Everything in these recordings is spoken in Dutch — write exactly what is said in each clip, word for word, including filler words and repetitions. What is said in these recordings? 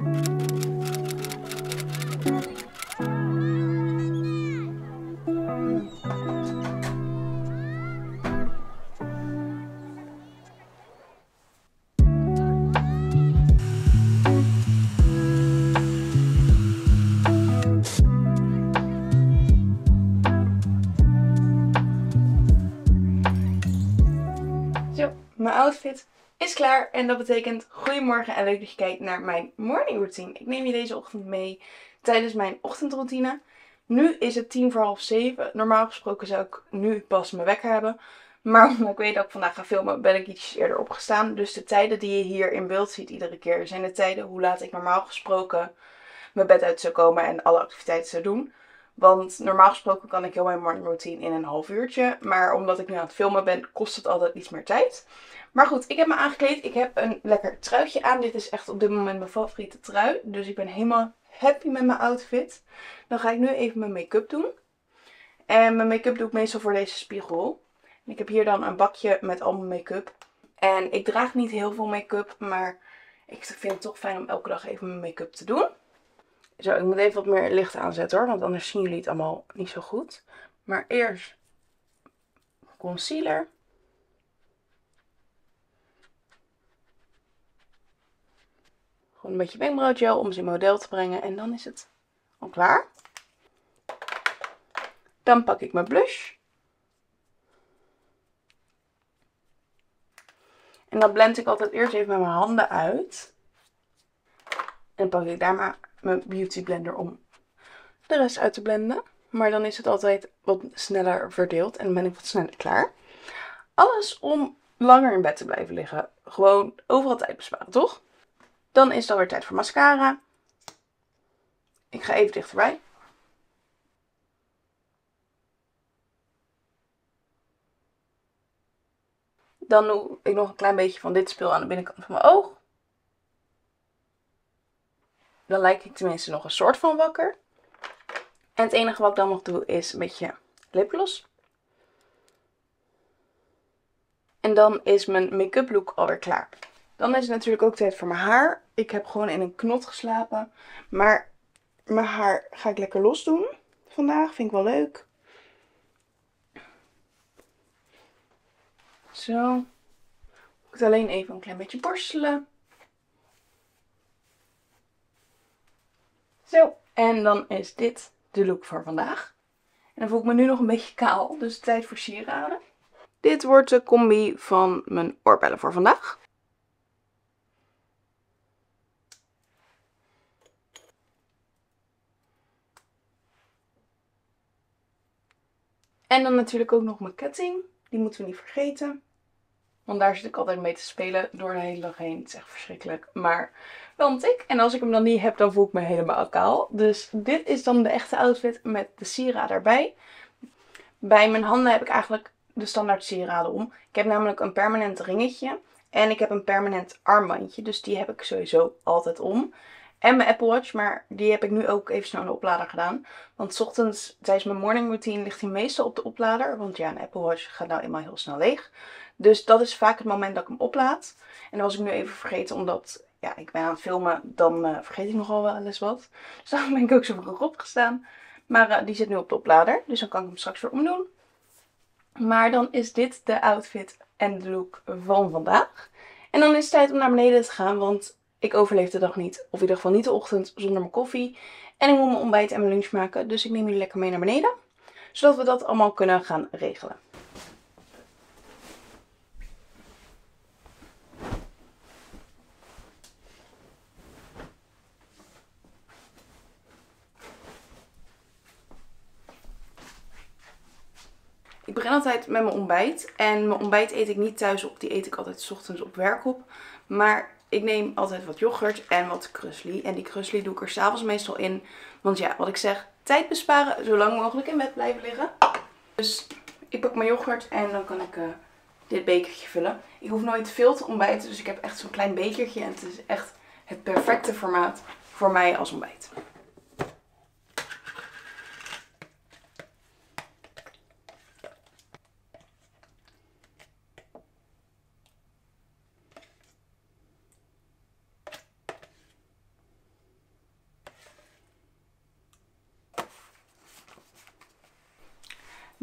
Mijn outfit is klaar en dat betekent goedemorgen en leuk dat je kijkt naar mijn morning routine. Ik neem je deze ochtend mee tijdens mijn ochtendroutine. Nu is het tien voor half zeven. Normaal gesproken zou ik nu pas mijn wekker hebben. Maar omdat ik weet dat ik vandaag ga filmen ben ik iets eerder opgestaan. Dus de tijden die je hier in beeld ziet iedere keer zijn de tijden hoe laat ik normaal gesproken mijn bed uit zou komen en alle activiteiten zou doen. Want normaal gesproken kan ik heel mijn morning routine in een half uurtje. Maar omdat ik nu aan het filmen ben, kost het altijd iets meer tijd. Maar goed, ik heb me aangekleed. Ik heb een lekker truitje aan. Dit is echt op dit moment mijn favoriete trui. Dus ik ben helemaal happy met mijn outfit. Dan ga ik nu even mijn make-up doen. En mijn make-up doe ik meestal voor deze spiegel. En ik heb hier dan een bakje met al mijn make-up. En ik draag niet heel veel make-up, maar ik vind het toch fijn om elke dag even mijn make-up te doen. Zo, ik moet even wat meer licht aanzetten hoor, want anders zien jullie het allemaal niet zo goed. Maar eerst concealer. Gewoon een beetje wenkbrauwgel om ze in model te brengen en dan is het al klaar. Dan pak ik mijn blush. En dan blend ik altijd eerst even met mijn handen uit. En dan pak ik daar maar mijn beauty blender om de rest uit te blenden. Maar dan is het altijd wat sneller verdeeld en dan ben ik wat sneller klaar. Alles om langer in bed te blijven liggen. Gewoon overal tijd besparen, toch? Dan is het alweer tijd voor mascara. Ik ga even dichterbij. Dan doe ik nog een klein beetje van dit spul aan de binnenkant van mijn oog. Dan lijk ik tenminste nog een soort van wakker. En het enige wat ik dan nog doe is een beetje lipgloss. En dan is mijn make-up look alweer klaar. Dan is het natuurlijk ook tijd voor mijn haar. Ik heb gewoon in een knot geslapen. Maar mijn haar ga ik lekker los doen vandaag. Vind ik wel leuk. Zo. Ik moet alleen even een klein beetje borstelen. Zo. En dan is dit de look voor vandaag. En dan voel ik me nu nog een beetje kaal. Dus tijd voor sieraden. Dit wordt de combi van mijn oorbellen voor vandaag. En dan natuurlijk ook nog mijn ketting. Die moeten we niet vergeten. Want daar zit ik altijd mee te spelen door de hele dag heen. Het is echt verschrikkelijk. Maar wel een tik. En als ik hem dan niet heb, dan voel ik me helemaal kaal. Dus dit is dan de echte outfit met de sieraden erbij. Bij mijn handen heb ik eigenlijk de standaard sieraden om. Ik heb namelijk een permanent ringetje. En ik heb een permanent armbandje. Dus die heb ik sowieso altijd om. En mijn Apple Watch, maar die heb ik nu ook even snel in de oplader gedaan. Want 's ochtends tijdens mijn morning routine ligt hij meestal op de oplader. Want ja, een Apple Watch gaat nou eenmaal heel snel leeg. Dus dat is vaak het moment dat ik hem oplaad. En dat was ik nu even vergeten, omdat ja, ik ben aan het filmen, dan uh, vergeet ik nogal wel eens wat. Dus daarom ben ik ook zo vroeg opgestaan. Maar uh, die zit nu op de oplader, dus dan kan ik hem straks weer omdoen. Maar dan is dit de outfit en de look van vandaag. En dan is het tijd om naar beneden te gaan, want ik overleef de dag niet. Of in ieder geval niet de ochtend zonder mijn koffie. En ik moet mijn ontbijt en mijn lunch maken, dus ik neem jullie lekker mee naar beneden. Zodat we dat allemaal kunnen gaan regelen. Ik begin altijd met mijn ontbijt. En mijn ontbijt eet ik niet thuis op. Die eet ik altijd 's ochtends op werk op. Maar ik neem altijd wat yoghurt en wat krusli. En die krusli doe ik er 's avonds meestal in. Want ja, wat ik zeg, tijd besparen. Zo lang mogelijk in bed blijven liggen. Dus ik pak mijn yoghurt en dan kan ik uh, dit bekertje vullen. Ik hoef nooit veel te ontbijten. Dus ik heb echt zo'n klein bekertje. En het is echt het perfecte formaat voor mij als ontbijt.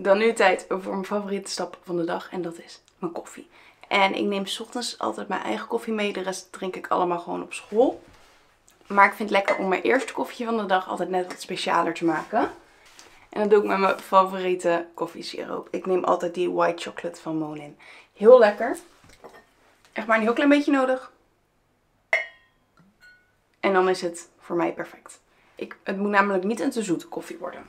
Dan nu tijd voor mijn favoriete stap van de dag en dat is mijn koffie. En ik neem 's ochtends altijd mijn eigen koffie mee. De rest drink ik allemaal gewoon op school. Maar ik vind het lekker om mijn eerste koffietje van de dag altijd net wat specialer te maken. En dat doe ik met mijn favoriete koffiesiroop. Ik neem altijd die white chocolate van Monin. Heel lekker. Echt maar een heel klein beetje nodig. En dan is het voor mij perfect. Ik, het moet namelijk niet een te zoete koffie worden.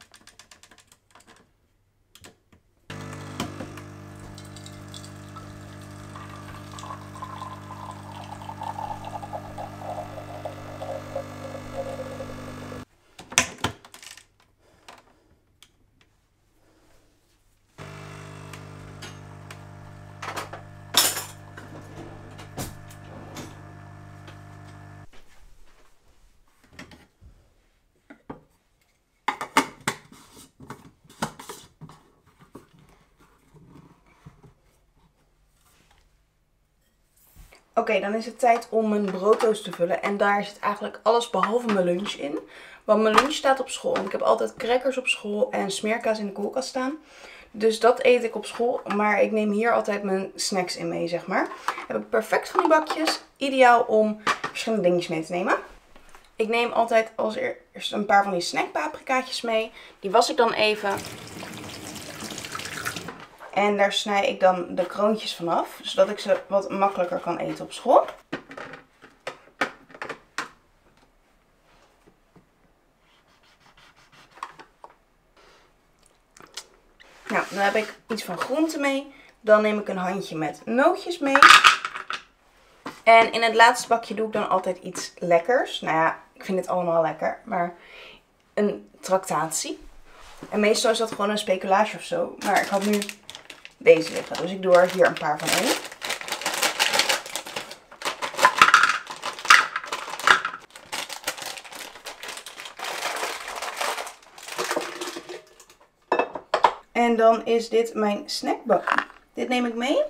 Oké, okay, dan is het tijd om mijn broodtoast te vullen. En daar zit eigenlijk alles behalve mijn lunch in. Want mijn lunch staat op school. En ik heb altijd crackers op school en smeerkaas in de koelkast staan. Dus dat eet ik op school. Maar ik neem hier altijd mijn snacks in mee, zeg maar. Heb ik perfect van die bakjes. Ideaal om verschillende dingetjes mee te nemen. Ik neem altijd als eerst een paar van die snackpaprikaatjes mee. Die was ik dan even. En daar snij ik dan de kroontjes vanaf, zodat ik ze wat makkelijker kan eten op school. Nou, dan heb ik iets van groenten mee. Dan neem ik een handje met nootjes mee. En in het laatste bakje doe ik dan altijd iets lekkers. Nou ja, ik vind het allemaal lekker, maar een tractatie. En meestal is dat gewoon een speculaasje of zo. Maar ik had nu deze liggen. Dus ik doe er hier een paar van in. En dan is dit mijn snackbakje. Dit neem ik mee.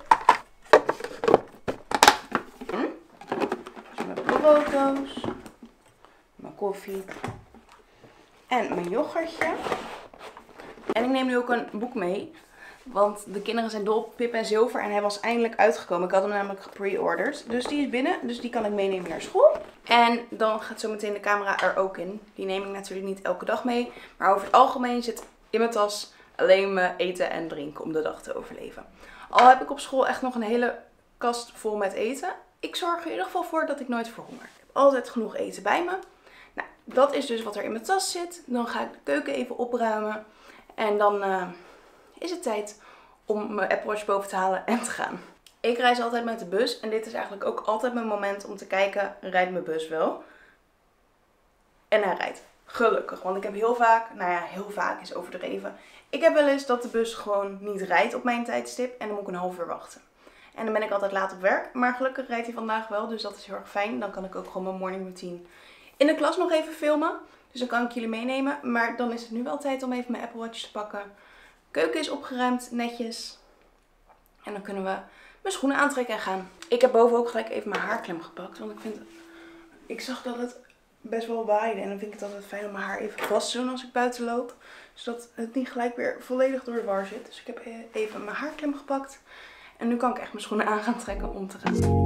Hm. Dus mijn broodtoast. Mijn koffie. En mijn yoghurtje. En ik neem nu ook een boek mee. Want de kinderen zijn dol op Pip en Zilver en hij was eindelijk uitgekomen. Ik had hem namelijk gepre-orderd. Dus die is binnen. Dus die kan ik meenemen naar school. En dan gaat zo meteen de camera er ook in. Die neem ik natuurlijk niet elke dag mee. Maar over het algemeen zit in mijn tas alleen mijn eten en drinken om de dag te overleven. Al heb ik op school echt nog een hele kast vol met eten. Ik zorg er in ieder geval voor dat ik nooit verhonger. Ik heb altijd genoeg eten bij me. Nou, dat is dus wat er in mijn tas zit. Dan ga ik de keuken even opruimen. En dan Uh, is het tijd om mijn Apple Watch boven te halen en te gaan. Ik reis altijd met de bus en dit is eigenlijk ook altijd mijn moment om te kijken, rijdt mijn bus wel? En hij rijdt. Gelukkig, want ik heb heel vaak, nou ja, heel vaak is overdreven. Ik heb wel eens dat de bus gewoon niet rijdt op mijn tijdstip en dan moet ik een half uur wachten. En dan ben ik altijd laat op werk, maar gelukkig rijdt hij vandaag wel, dus dat is heel erg fijn. Dan kan ik ook gewoon mijn morning routine in de klas nog even filmen. Dus dan kan ik jullie meenemen, maar dan is het nu wel tijd om even mijn Apple Watch te pakken. Keuken is opgeruimd, netjes. En dan kunnen we mijn schoenen aantrekken en gaan. Ik heb boven ook gelijk even mijn haarklem gepakt. Want ik vind, ik zag dat het best wel waaide. En dan vind ik het altijd fijn om mijn haar even vast te doen als ik buiten loop. Zodat het niet gelijk weer volledig door de war zit. Dus ik heb even mijn haarklem gepakt. En nu kan ik echt mijn schoenen aan gaan trekken om te gaan.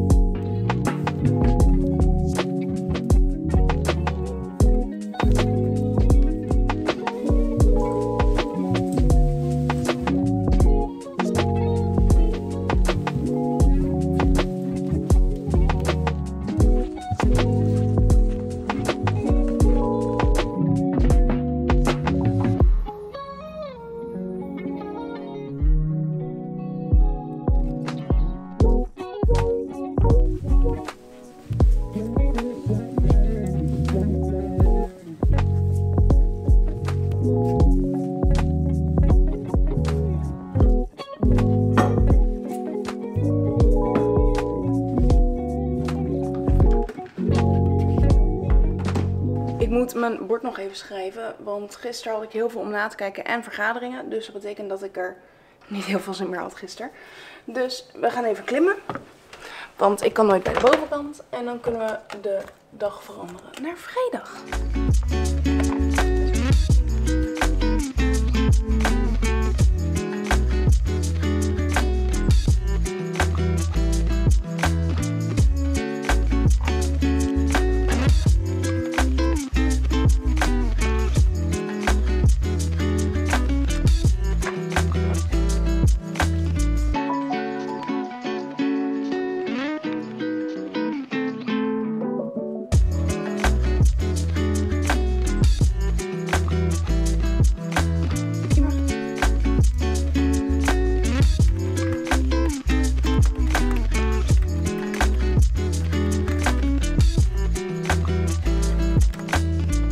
Ik moet mijn bord nog even schrijven, want gisteren had ik heel veel om na te kijken en vergaderingen. Dus dat betekent dat ik er niet heel veel zin meer had gisteren. Dus we gaan even klimmen, want ik kan nooit bij de bovenkant. En dan kunnen we de dag veranderen naar vrijdag.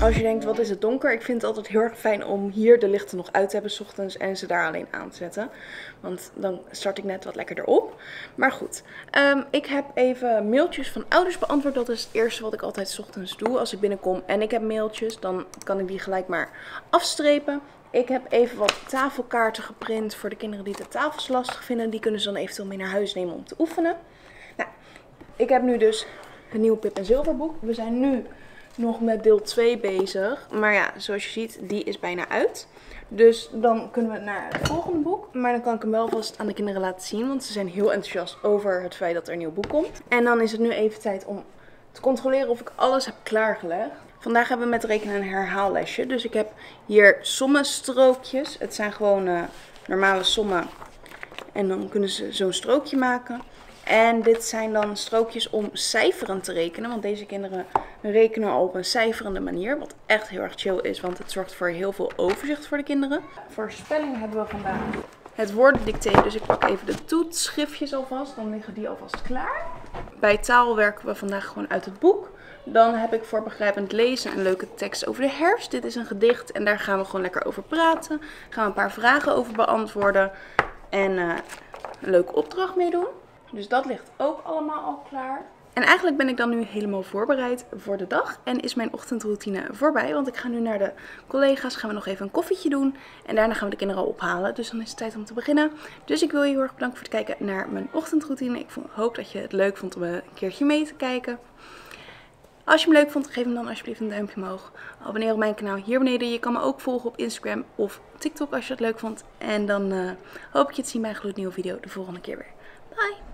Als je denkt, wat is het donker? Ik vind het altijd heel erg fijn om hier de lichten nog uit te hebben 's ochtends en ze daar alleen aan te zetten. Want dan start ik net wat lekkerder op. Maar goed, um, ik heb even mailtjes van ouders beantwoord. Dat is het eerste wat ik altijd 's ochtends doe als ik binnenkom. En ik heb mailtjes, dan kan ik die gelijk maar afstrepen. Ik heb even wat tafelkaarten geprint voor de kinderen die de tafels lastig vinden. Die kunnen ze dan eventueel mee naar huis nemen om te oefenen. Nou, ik heb nu dus een nieuw Pip en Zilver boek. We zijn nu nog met deel twee bezig. Maar ja, zoals je ziet, die is bijna uit. Dus dan kunnen we naar het volgende boek. Maar dan kan ik hem wel vast aan de kinderen laten zien. Want ze zijn heel enthousiast over het feit dat er een nieuw boek komt. En dan is het nu even tijd om te controleren of ik alles heb klaargelegd. Vandaag hebben we met rekenen een herhaallesje. Dus ik heb hier sommenstrookjes. Het zijn gewoon uh, normale sommen. En dan kunnen ze zo'n strookje maken. En dit zijn dan strookjes om cijferend te rekenen. Want deze kinderen rekenen op een cijferende manier. Wat echt heel erg chill is. Want het zorgt voor heel veel overzicht voor de kinderen. Voor spelling hebben we vandaag het woordendicté. Dus ik pak even de toetsschriftjes alvast. Dan liggen die alvast klaar. Bij taal werken we vandaag gewoon uit het boek. Dan heb ik voor begrijpend lezen een leuke tekst over de herfst. Dit is een gedicht en daar gaan we gewoon lekker over praten. Gaan we een paar vragen over beantwoorden. En uh, een leuke opdracht meedoen. Dus dat ligt ook allemaal al klaar. En eigenlijk ben ik dan nu helemaal voorbereid voor de dag. En is mijn ochtendroutine voorbij. Want ik ga nu naar de collega's. Gaan we nog even een koffietje doen. En daarna gaan we de kinderen al ophalen. Dus dan is het tijd om te beginnen. Dus ik wil je heel erg bedanken voor het kijken naar mijn ochtendroutine. Ik hoop dat je het leuk vond om een keertje mee te kijken. Als je hem leuk vond, geef hem dan alsjeblieft een duimpje omhoog. Abonneer op mijn kanaal hier beneden. Je kan me ook volgen op Instagram of TikTok als je het leuk vond. En dan uh, hoop ik je te zien bij een gloednieuwe video de volgende keer weer. Bye!